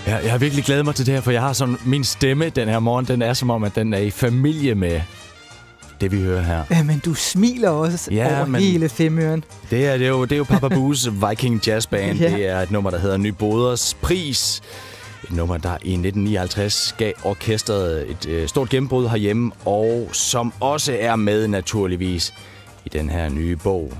Jeg har virkelig glædet mig til det her, for jeg har sådan, min stemme den her morgen, den er som om, at den er i familie med det, vi hører her. Ja, men du smiler også over hele Femøren. Det er jo Papa Bu's Viking Jazz Band. Ja. Det er et nummer, der hedder Nyboders Pris. Et nummer, der i 1959 gav orkestret et stort gennembrud herhjemme, og som også er med naturligvis i den her nye bog,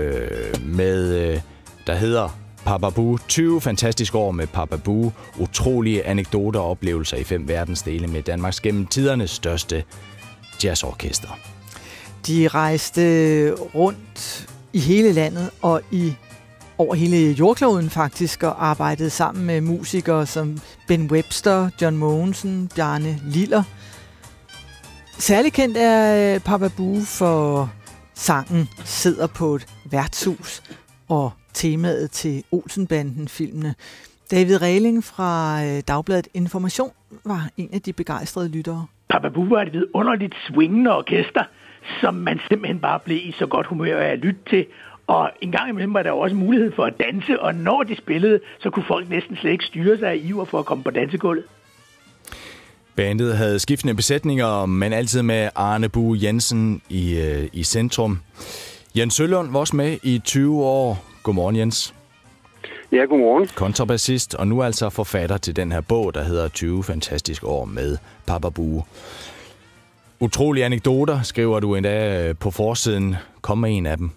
der hedder Papa Bu. 20 fantastiske år med Papa Bu. Utrolige anekdoter og oplevelser i 5 verdensdele med Danmarks gennem tidernes største jazzorkester. De rejste rundt i hele landet og over hele jordkloden faktisk, og arbejdede sammen med musikere som Ben Webster, John Mogensen, Bjarne Liller. Særligt kendt er Papa Bu for sangen Sidder på et værtshus og temaet til Olsenbanden-filmene. David Rehling fra Dagbladet Information var en af de begejstrede lyttere. Papa Bu var et vidunderligt swingende orkester, som man simpelthen bare blev i så godt humør af at lytte til. Og en gang imellem var der også mulighed for at danse, og når de spillede, så kunne folk næsten slet ikke styre sig af iver for at komme på dansegulvet. Bandet havde skiftende besætninger, men altid med Arne Bu Jensen i centrum. Jens Sølund var også med i 20 år. Godmorgen, Jens. Ja, godmorgen. Kontrabassist, og nu altså forfatter til den her bog, der hedder 20 fantastiske år med Papa Bu. Utrolige anekdoter, skriver du endda på forsiden. Kom med en af dem.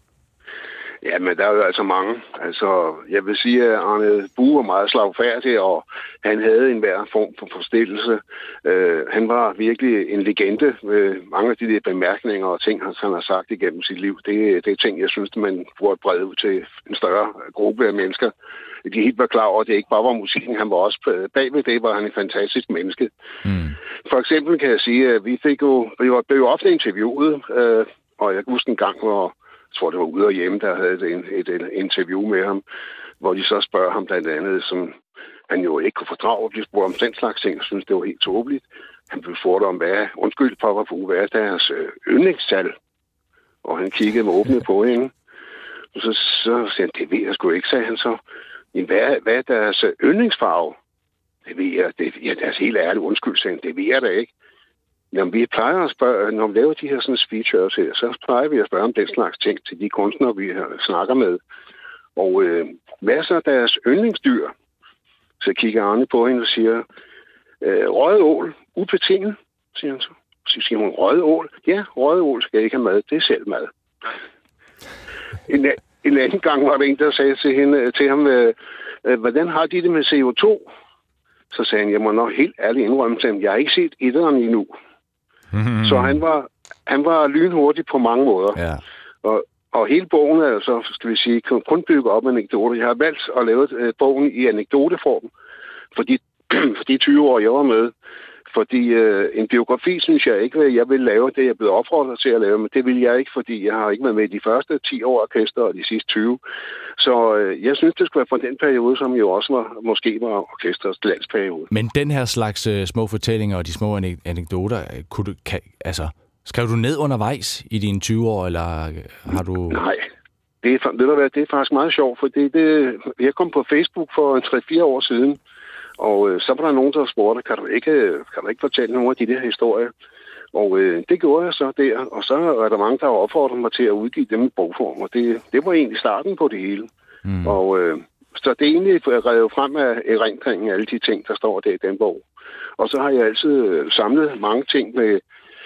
Ja, men der er jo altså mange. Altså, jeg vil sige, at Arne Bu var meget slagfærdig, og han havde en hver form for forstillelse. Han var virkelig en legende. Mange af de der bemærkninger og ting, han har sagt igennem sit liv, det er ting, jeg synes, man burde brede ud til en større gruppe af mennesker. De helt var klar over, at det ikke bare var musikken, han var også bagved det, var han et fantastisk menneske. Mm. For eksempel kan jeg sige, at vi blev jo ofte interviewet, og jeg kan huske en gang, hvor jeg tror, det var ude og hjemme, der havde et interview med ham, hvor de så spørger ham blandt andet, som han jo ikke kunne fordrage at blive spurgt om den slags ting, og synes det var helt tåbeligt. Han blev spurgt om, hvad er deres yndlingstal? Og han kiggede med åbne på hende. Og så sagde han, det ved jeg sgu ikke, sagde han så. Hvad er deres yndlingsfarve? Det ved jeg, deres helt ærlige undskyld, sagde han, det ved jeg da ikke. Jamen, vi plejer at spørge, når vi laver de her sådan speeches her, så plejer vi at spørge om den slags ting til de kunstnere, vi snakker med. Og hvad er så deres yndlingsdyr? Så kigger Arne på hende og siger, røget ål, ubetinget, siger han så. Så siger hun, røget ål? Ja, røget ål skal ikke have mad, det er selv mad. En anden gang var der en, der sagde til ham, hvordan har de det med CO2? Så sagde han, jeg må nok helt ærligt indrømme til ham, jeg har ikke set etteren endnu. Mm-hmm. Så han var lynhurtig på mange måder. Ja. Og hele bogen er så, skal vi sige, kun bygget op anekdoter. Jeg har valgt at lave bogen i anekdoteform, for de 20 år, jeg var med. Fordi en biografi, synes jeg ikke, jeg vil lave det, jeg er blevet opfordret til at lave, men det vil jeg ikke, fordi jeg har ikke været med de første 10 år orkester og de sidste 20. Så jeg synes, det skulle være fra den periode, som jo også måske var orkestrets landsperiode. Men den her slags små fortællinger og de små anekdoter, skrev du ned undervejs i dine 20 år, eller har du... Nej, det er faktisk meget sjovt, for jeg kom på Facebook for 3-4 år siden, og så var der nogen, der spurgte, kan du ikke fortælle nogle af de der historier? Og det gjorde jeg så der, og så er der mange, der har opfordret mig til at udgive dem i bogform, og det var egentlig starten på det hele. Mm. Og så det er egentlig revet frem af erindringen af alle de ting, der står der i den bog. Og så har jeg altid samlet mange ting med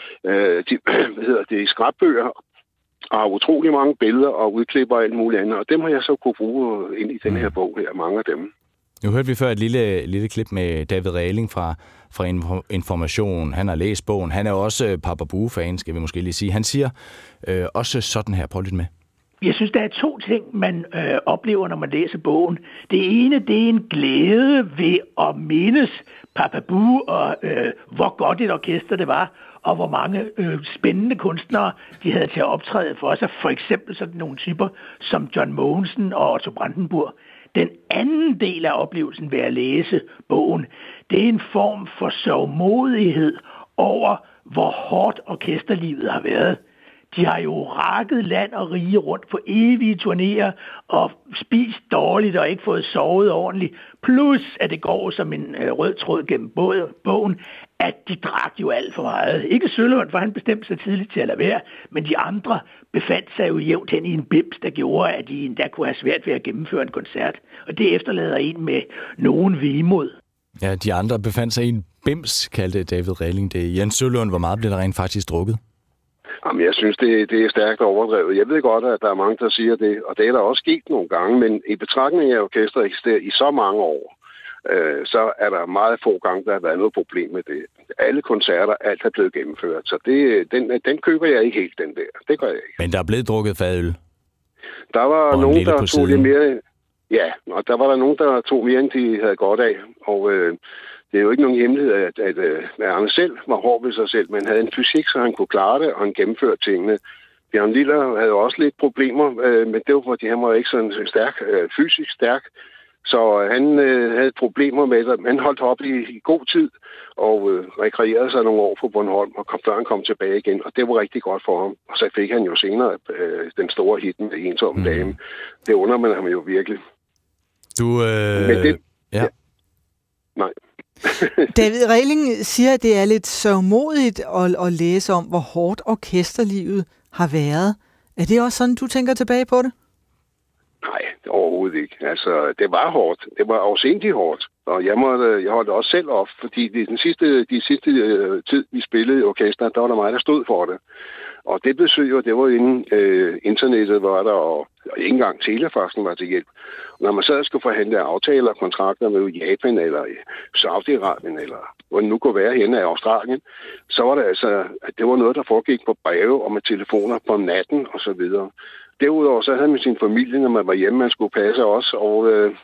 skrabbøger, og har utrolig mange billeder og udklipper og alt muligt andet, og dem har jeg så kunne bruge ind i den her bog her, mange af dem. Nu hørte vi før et lille klip med David Rehling fra Information. Han har læst bogen. Han er også Papa Bu-fan, skal vi måske lige sige. Han siger også sådan her. Prøv at lytte med. Jeg synes, der er 2 ting, man oplever, når man læser bogen. Det ene, det er en glæde ved at mindes Papa Bu og hvor godt et orkester det var, og hvor mange spændende kunstnere de havde til at optræde for sig. For eksempel sådan nogle typer som John Mogensen og Otto Brandenburg. Den anden del af oplevelsen ved at læse bogen, det er en form for sørgmodighed over, hvor hårdt orkesterlivet har været. De har jo rakket land og rige rundt på evige turnéer og spist dårligt og ikke fået sovet ordentligt. Plus, at det går som en rød tråd gennem bogen, at de drak jo alt for meget. Ikke Sølund, for han bestemte sig tidligt til at lade være, men de andre befandt sig jo jævnt hen i en bims, der gjorde, at de endda kunne have svært ved at gennemføre en koncert. Og det efterlader en med nogen vemod. Ja, de andre befandt sig i en bims, kaldte David Reiling det. Jens Sølund, hvor meget blev der rent faktisk drukket? Jamen, jeg synes, det er stærkt overdrevet. Jeg ved godt, at der er mange, der siger det, og det er der også sket nogle gange, men i betragtning af orkestret eksisterer i så mange år, så er der meget få gange, der har været noget problem med det. Alle koncerter, alt er blevet gennemført, så den køber jeg ikke helt, den der. Det gør jeg ikke. Men der er blevet drukket fadøl? Der var nogen, der tog lidt mere... Ja, og der var der nogen, der tog mere, end de havde godt af, og det er jo ikke nogen hemmelighed, at Arne selv var hård ved sig selv, men havde en fysik, så han kunne klare det, og han gennemførte tingene. Bjørn Liller havde også lidt problemer, men det var, fordi han var ikke sådan stærk, fysisk stærk, så han havde problemer med det. Han holdt op i god tid og rekreerede sig nogle år på Bornholm, og før han kom tilbage igen, og det var rigtig godt for ham. Og så fik han jo senere den store hit med Ensomme Dame. Det under man ham jo virkelig. Men det... Ja. Nej. David Reiling siger, at det er lidt sørgmodigt at læse om, hvor hårdt orkesterlivet har været. Er det også sådan, du tænker tilbage på det? Nej, overhovedet ikke. Altså, det var hårdt. Det var afsindigt hårdt. Og jeg holdt også selv op, fordi de sidste tid, vi spillede i orkester, der var der mig, der stod for det. Og det betød jo, det var inden internettet var der, og ikke engang telefaxen var til hjælp. Når man sad og skulle forhandle aftaler og kontrakter med Japan eller Saudi-Arabien, eller hvor det nu kunne være henne af Australien, så var det altså, at det var noget, der foregik på breve og med telefoner på natten og så videre. Derudover så havde man sin familie, når man var hjemme, man skulle passe også, og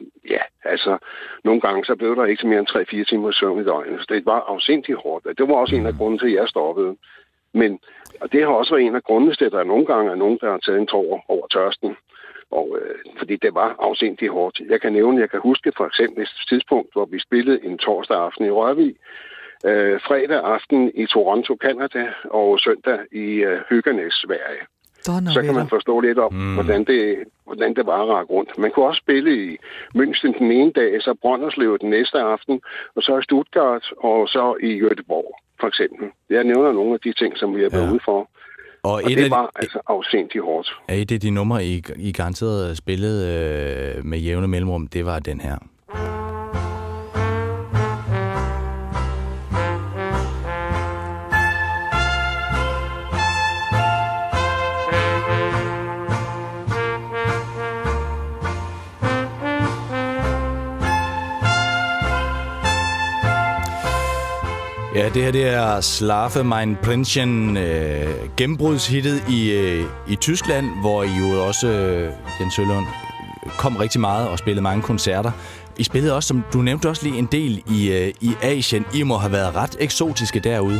nogle gange så blev der ikke mere end 3-4 timer søvn i døgnet. Så det var afsindigt hårdt. Det var også en af grunden til, at jeg stoppede. Men og det har også været en af grundene til, at der nogle gange er nogen, der har taget en tår over tørsten. Og fordi det var afsindigt hårdt. Jeg kan huske for eksempel et tidspunkt, hvor vi spillede en torsdag aften i Rørvig, fredag aften i Toronto, Canada, og søndag i Höganäs, Sverige. Så kan man forstå lidt om, hvordan det var at række rundt. Man kunne også spille i München den ene dag, så Brønderslev den næste aften, og så i Stuttgart, og så i Göteborg, for eksempel. Jeg nævner nogle af de ting, som vi har været ude for. Og det var altså afsindigt hårdt. Er et af de numre, I garanteret spillede med jævne mellemrum, det var den her. Ja, det her det er Schlafe mein Prinzchen, gennembrudshittet i Tyskland, hvor I jo også, Jens Sølund, kom rigtig meget og spillede mange koncerter. I spillede også, som du nævnte også lige, en del i Asien. I må have været ret eksotiske derude.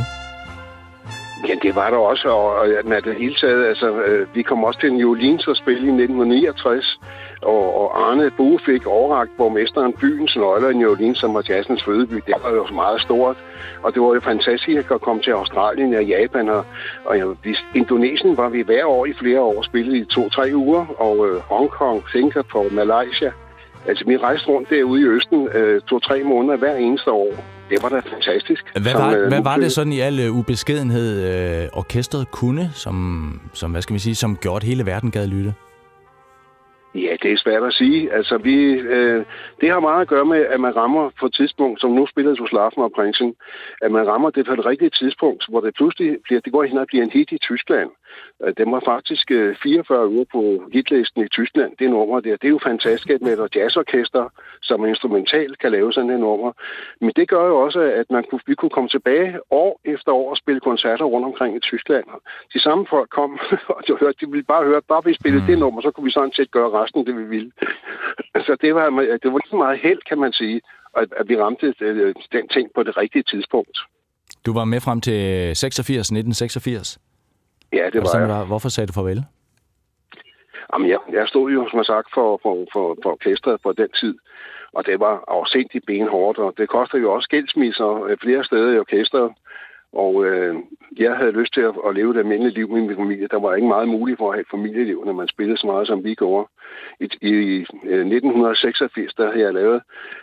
Ja, det var der også, og med det hele taget, altså, vi kom også til New Orleans og spille i 1969, og Arne Bue fik overrakt borgmesteren byens nøgler i New Orleans, som var jazzens fødeby. Det var jo meget stort, og det var jo fantastisk at komme til Australien og Japan, og Indonesien var vi hver år i flere år spillet i 2-3 uger, og Hongkong, Singapore, Malaysia. Altså, vi rejste rundt derude i Østen 2-3 måneder hver eneste år. Det var da fantastisk. Hvad var det sådan i al ubeskedenhed, orkestret kunne, som hvad skal vi sige, som gjorde, at hele verden gad lytte? Ja, det er svært at sige. Altså, det har meget at gøre med, at man rammer på et tidspunkt, som nu spiller du Schlafe mein Prinzchen, at man rammer det på et rigtigt tidspunkt, hvor det pludselig det går hen og bliver en hit i Tyskland. Den var faktisk 44 uger på hitlisten i Tyskland, det nummer der. Det er jo fantastisk med et jazzorkester, som instrumentalt kan lave sådan en nummer. Men det gør jo også, at vi kunne komme tilbage år efter år og spille koncerter rundt omkring i Tyskland. De samme folk kom, og de ville bare høre, bare vi spillede det nummer, så kunne vi sådan set gøre resten, det vi ville. Så det var lige meget held, kan man sige, at vi ramte den ting på det rigtige tidspunkt. Du var med frem til 1986? Ja, det var jeg. Hvorfor sagde du farvel? Jamen, jeg stod jo, som jeg sagt, for orkestret på den tid, og det var afsindigt benhårdt, og det koster jo også skilsmisser flere steder i orkestret. Og jeg havde lyst til at leve et almindeligt liv med min familie. Der var ikke meget muligt for at have et familieliv, når man spillede så meget, som vi gjorde. I 1986, der havde jeg lavet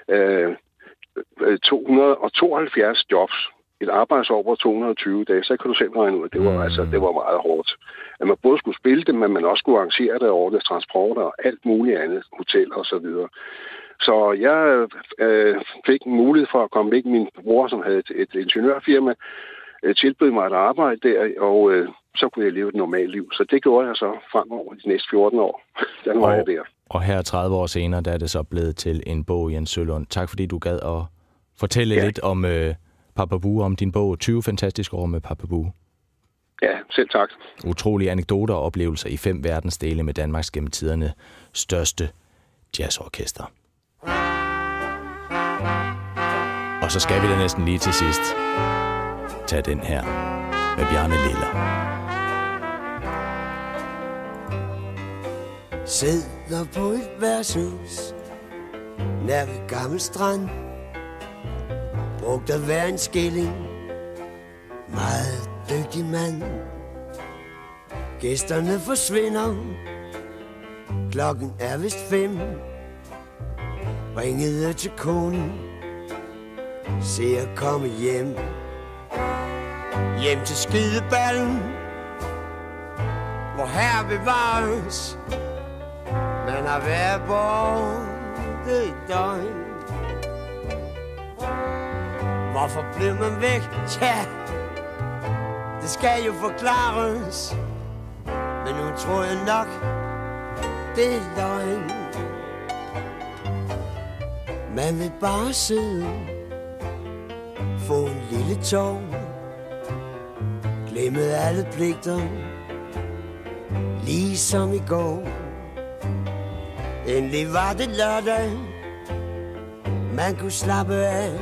272 jobs. Et arbejdsår på 220 dage, så kan du selv regne ud, at det var meget hårdt. At man både skulle spille det, men man også skulle arrangere det over det, transporter og alt muligt andet, hoteller og så videre. Så jeg fik en mulighed for at komme væk. Min bror, som havde et ingeniørfirma, tilbød mig at arbejde der, og så kunne jeg leve et normalt liv. Så det gjorde jeg så fremover de næste 14 år. Den var jeg der. Og her 30 år senere, der er det så blevet til en bog, Jens Sølund. Tak fordi du gad at fortælle lidt om Papa Bue, om din bog 20 fantastiske år med Papa Bue. Ja, selv tak. Utrolige anekdoter og oplevelser i 5 verdensdele med Danmarks gennem tiderne største jazzorkester. Og så skal vi da næsten lige til sidst tage den her med Bjarne Liller. Sidder på et værtshus nær ved Gammel Strand. Brugt at være en skilling, meget dygtig mand. Gæsterne forsvinder, klokken er vist 5. Ringede til konen, se at komme hjem. Hjem til skideballen, hvor her bevares. Man har været borte i døgn. Hvorfor blev man væk? Tja, det skal jo forklares. Men nu tror jeg nok, det er løgn. Man vil bare sidde, få en lille tår, glemme alle pligter, ligesom i går. Endelig var det lørdag, man kunne slappe af.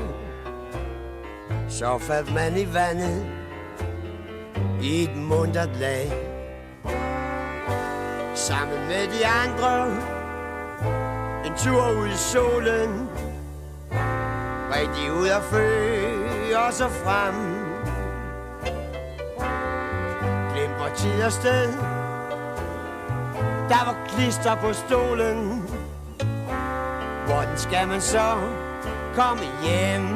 Så faldt man i vandet, i et muntert lag. Sammen med de andre, en tur ud i solen. Rigtig ud at føre os og frem. Glem vor tid og sted. Der var klister på stolen. Hvordan skal man så komme hjem?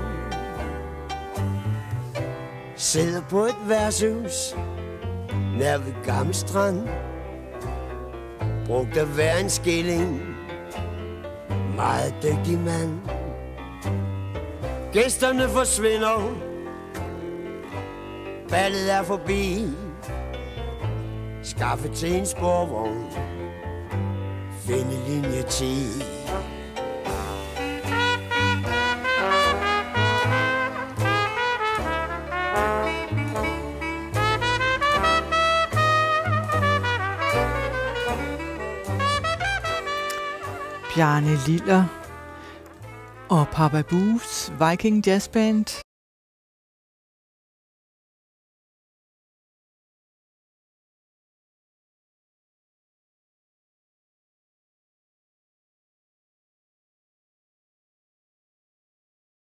Sidder på et værtshus nær ved Gammel Strand. Brugt at være en skilling, meget dygtig mand. Gæsterne forsvinder, ballet er forbi. Skaffe til en sporvogn, finde linje 10. Bjarne Liller og Papa Bues Viking Jazz Band